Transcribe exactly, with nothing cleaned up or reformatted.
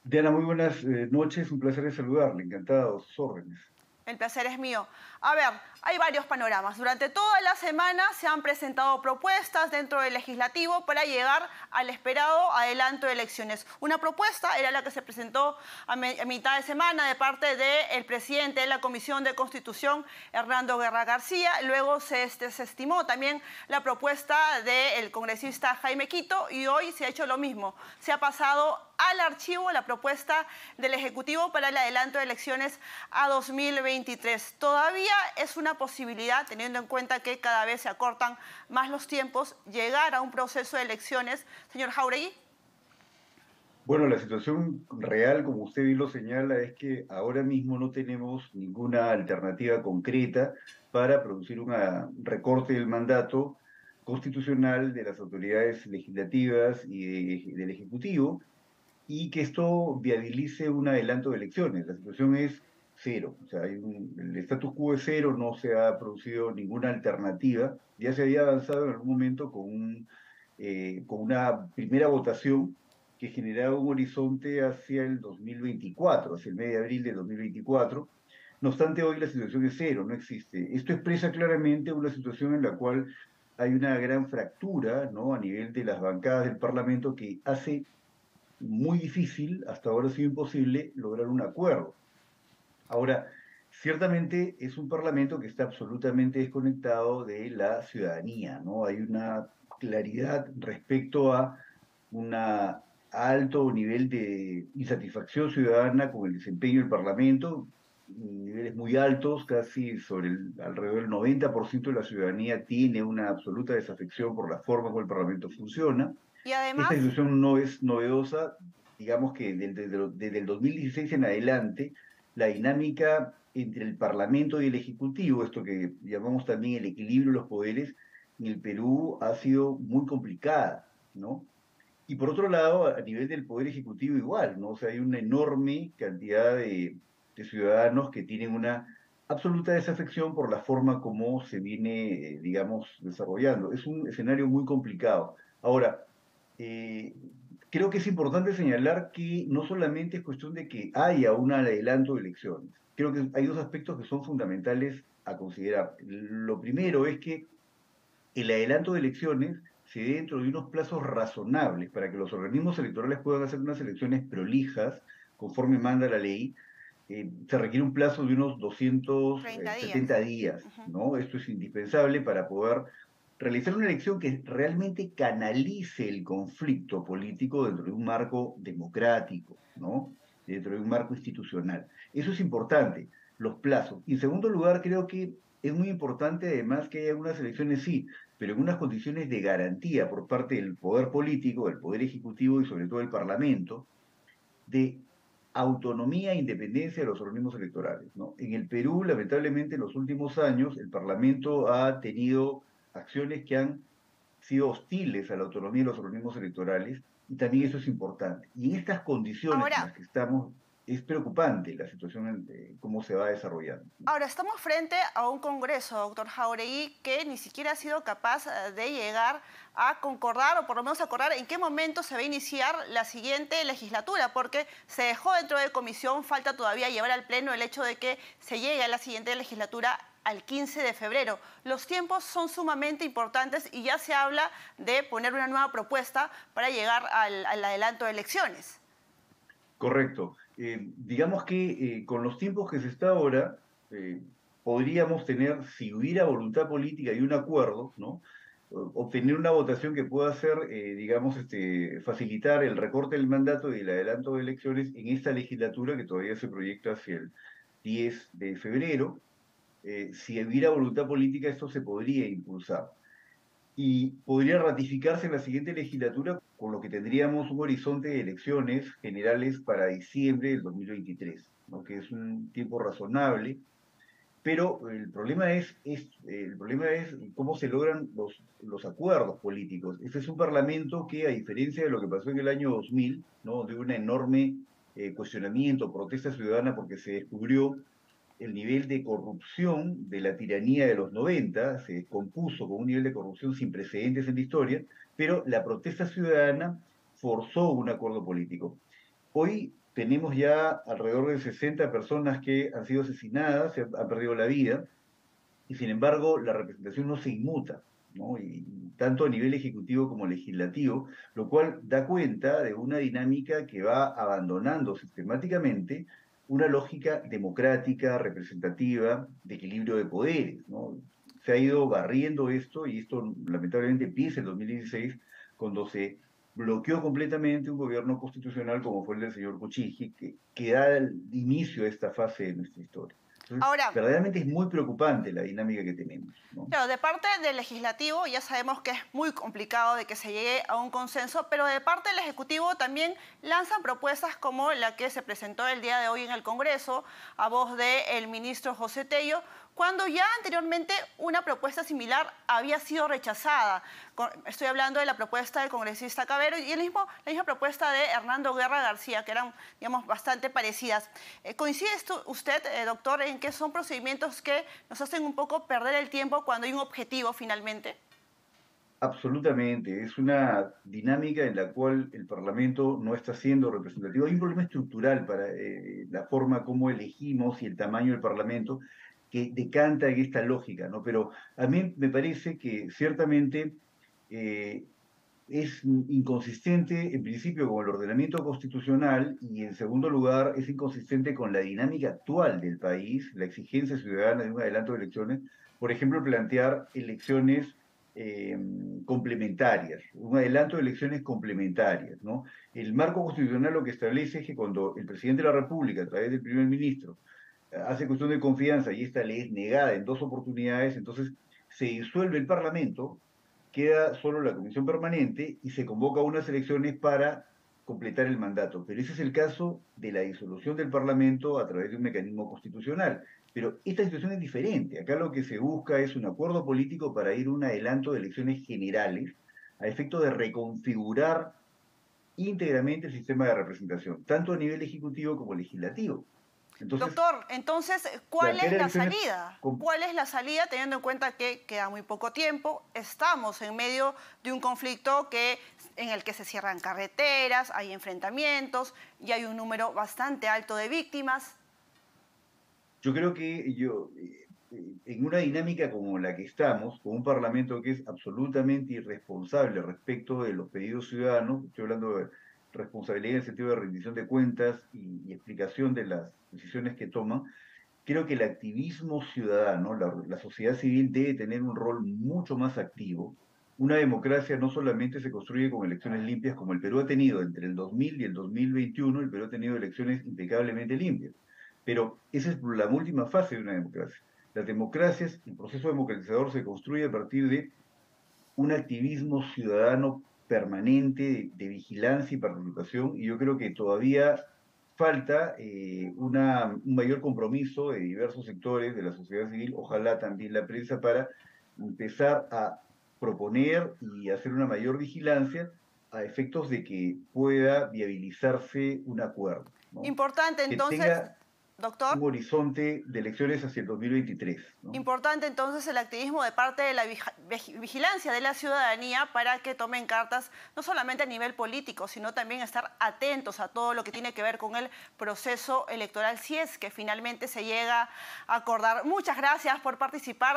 Diana, muy buenas eh, noches, un placer saludarle, encantado, sus órdenes. El placer es mío. A ver, hay varios panoramas. Durante toda la semana se han presentado propuestas dentro del legislativo para llegar al esperado adelanto de elecciones. Una propuesta era la que se presentó a, me a mitad de semana de parte del presidente de la Comisión de Constitución, Hernando Guerra García. Luego se desestimó también la propuesta del congresista Jaime Quito y hoy se ha hecho lo mismo. Se ha pasado al archivo la propuesta del Ejecutivo para el adelanto de elecciones a dos mil veintitrés. Todavía es una posibilidad, teniendo en cuenta que cada vez se acortan más los tiempos, llegar a un proceso de elecciones. Señor Jáuregui. Bueno, la situación real, como usted bien lo señala, es que ahora mismo no tenemos ninguna alternativa concreta para producir un recorte del mandato constitucional de las autoridades legislativas y de- del Ejecutivo y que esto viabilice un adelanto de elecciones. La situación es cero, o sea, hay un- el status quo es cero, no se ha producido ninguna alternativa. Ya se había avanzado en algún momento con, un, eh, con una primera votación que generaba un horizonte hacia el dos mil veinticuatro, hacia el mes de abril de dos mil veinticuatro. No obstante, hoy la situación es cero, no existe. Esto expresa claramente una situación en la cual hay una gran fractura, ¿no? A nivel de las bancadas del Parlamento que hace muy difícil, hasta ahora ha sido imposible, lograr un acuerdo. Ahora, ciertamente es un parlamento que está absolutamente desconectado de la ciudadanía, ¿no? Hay una claridad respecto a un alto nivel de insatisfacción ciudadana con el desempeño del parlamento, niveles muy altos, casi sobre el, alrededor del noventa por ciento de la ciudadanía tiene una absoluta desafección por la forma como el parlamento funciona. Y Esta además, situación no es novedosa, digamos que desde, desde, desde el dos mil dieciséis en adelante, la dinámica entre el Parlamento y el Ejecutivo, esto que llamamos también el equilibrio de los poderes, en el Perú ha sido muy complicada, ¿no? Y por otro lado, a nivel del Poder Ejecutivo igual, ¿no? O sea, hay una enorme cantidad de, de ciudadanos que tienen una absoluta desafección por la forma como se viene, eh, digamos, desarrollando. Es un escenario muy complicado. Ahora, eh, creo que es importante señalar que no solamente es cuestión de que haya un adelanto de elecciones. Creo que hay dos aspectos que son fundamentales a considerar. Lo primero es que el adelanto de elecciones se dé dentro de unos plazos razonables para que los organismos electorales puedan hacer unas elecciones prolijas, conforme manda la ley. Eh, se requiere un plazo de unos doscientos treinta días. setenta días, Ujú. ¿no? Esto es indispensable para poder realizar una elección que realmente canalice el conflicto político dentro de un marco democrático, ¿no? Dentro de un marco institucional. Eso es importante, los plazos. Y en segundo lugar, creo que es muy importante además que haya unas elecciones, sí, pero en unas condiciones de garantía por parte del poder político, del poder ejecutivo y sobre todo del Parlamento, de autonomía e independencia de los organismos electorales, ¿no? En el Perú, lamentablemente, en los últimos años, el Parlamento ha tenido acciones que han sido hostiles a la autonomía de los organismos electorales, y también eso es importante. Y en estas condiciones en Ahora, las que estamos, es preocupante la situación, eh, cómo se va desarrollando. Ahora, estamos frente a un Congreso, doctor Jauregui, que ni siquiera ha sido capaz eh, de llegar a concordar o por lo menos acordar en qué momento se va a iniciar la siguiente legislatura, porque se dejó dentro de comisión, falta todavía llevar al Pleno el hecho de que se llegue a la siguiente legislatura al quince de febrero. Los tiempos son sumamente importantes y ya se habla de poner una nueva propuesta para llegar al, al adelanto de elecciones. Correcto. Eh, digamos que eh, con los tiempos que se está ahora, eh, podríamos tener, si hubiera voluntad política y un acuerdo, ¿no? O- Obtener una votación que pueda hacer, eh, digamos, este, facilitar el recorte del mandato y el adelanto de elecciones en esta legislatura que todavía se proyecta hacia el diez de febrero. Eh, si hubiera voluntad política, esto se podría impulsar y podría ratificarse en la siguiente legislatura, con lo que tendríamos un horizonte de elecciones generales para diciembre del dos mil veintitrés, ¿no? Que es un tiempo razonable, pero el problema es, es, el problema es cómo se logran los, los acuerdos políticos. Este es un parlamento que, a diferencia de lo que pasó en el año dos mil, ¿no? De un enorme eh, cuestionamiento, protesta ciudadana porque se descubrió el nivel de corrupción de la tiranía de los noventa, se descompuso con un nivel de corrupción sin precedentes en la historia, pero la protesta ciudadana forzó un acuerdo político. Hoy tenemos ya alrededor de sesenta personas que han sido asesinadas, se han, han perdido la vida, y sin embargo la representación no se inmuta, ¿no? Y, y tanto a nivel ejecutivo como legislativo, lo cual da cuenta de una dinámica que va abandonando sistemáticamente una lógica democrática, representativa, de equilibrio de poderes, ¿no? Se ha ido barriendo esto y esto lamentablemente empieza en dos mil dieciséis cuando se bloqueó completamente un gobierno constitucional como fue el del señor Kuczynski, que, que da el inicio a esta fase de nuestra historia. Entonces, Ahora, verdaderamente es muy preocupante la dinámica que tenemos, ¿no? claro, de parte del legislativo ya sabemos que es muy complicado de que se llegue a un consenso, pero de parte del ejecutivo también lanzan propuestas como la que se presentó el día de hoy en el Congreso a voz del ministro José Tello, cuando ya anteriormente una propuesta similar había sido rechazada. Estoy hablando de la propuesta del congresista Cabero y el mismo, la misma propuesta de Hernando Guerra García, que eran, digamos, bastante parecidas. Eh, ¿Coincide esto, usted, eh, doctor, en que son procedimientos que nos hacen un poco perder el tiempo cuando hay un objetivo finalmente? Absolutamente, es una dinámica en la cual el Parlamento no está siendo representativo. Hay un problema estructural para eh, la forma como elegimos y el tamaño del Parlamento que decanta en esta lógica, ¿no? Pero a mí me parece que ciertamente eh, es inconsistente, en principio, con el ordenamiento constitucional y, en segundo lugar, es inconsistente con la dinámica actual del país, la exigencia ciudadana de un adelanto de elecciones. Por ejemplo, plantear elecciones eh, complementarias, un adelanto de elecciones complementarias, ¿no? El marco constitucional lo que establece es que cuando el presidente de la República, a través del primer ministro, hace cuestión de confianza y esta ley es negada en dos oportunidades, entonces se disuelve el Parlamento, queda solo la comisión permanente y se convoca unas elecciones para completar el mandato. Pero ese es el caso de la disolución del Parlamento a través de un mecanismo constitucional. Pero esta situación es diferente. Acá lo que se busca es un acuerdo político para ir a un adelanto de elecciones generales a efecto de reconfigurar íntegramente el sistema de representación, tanto a nivel ejecutivo como legislativo. Entonces, Doctor, entonces, ¿cuál es plantear la elecciones salida? con... ¿Cuál es la salida teniendo en cuenta que queda muy poco tiempo? Estamos en medio de un conflicto que, en el que se cierran carreteras, hay enfrentamientos y hay un número bastante alto de víctimas. Yo creo que yo, eh, eh, en una dinámica como la que estamos, con un Parlamento que es absolutamente irresponsable respecto de los pedidos ciudadanos, estoy hablando de responsabilidad en el sentido de rendición de cuentas y, y explicación de las decisiones que toman, creo que el activismo ciudadano, la, la sociedad civil debe tener un rol mucho más activo. Una democracia no solamente se construye con elecciones limpias como el Perú ha tenido entre el dos mil y el dos mil veintiuno, el Perú ha tenido elecciones impecablemente limpias. Pero esa es la última fase de una democracia. Las democracias, el proceso democratizador se construye a partir de un activismo ciudadano permanente de, de vigilancia y participación, y yo creo que todavía falta eh, una, un mayor compromiso de diversos sectores de la sociedad civil, ojalá también la prensa, para empezar a proponer y hacer una mayor vigilancia a efectos de que pueda viabilizarse un acuerdo, ¿no? Importante Que entonces, tenga doctor. un horizonte de elecciones hacia el dos mil veintitrés, ¿no? Importante entonces el activismo de parte de la vigilancia de la ciudadanía para que tomen cartas no solamente a nivel político, sino también estar atentos a todo lo que tiene que ver con el proceso electoral, si es que finalmente se llega a acordar. Muchas gracias por participar.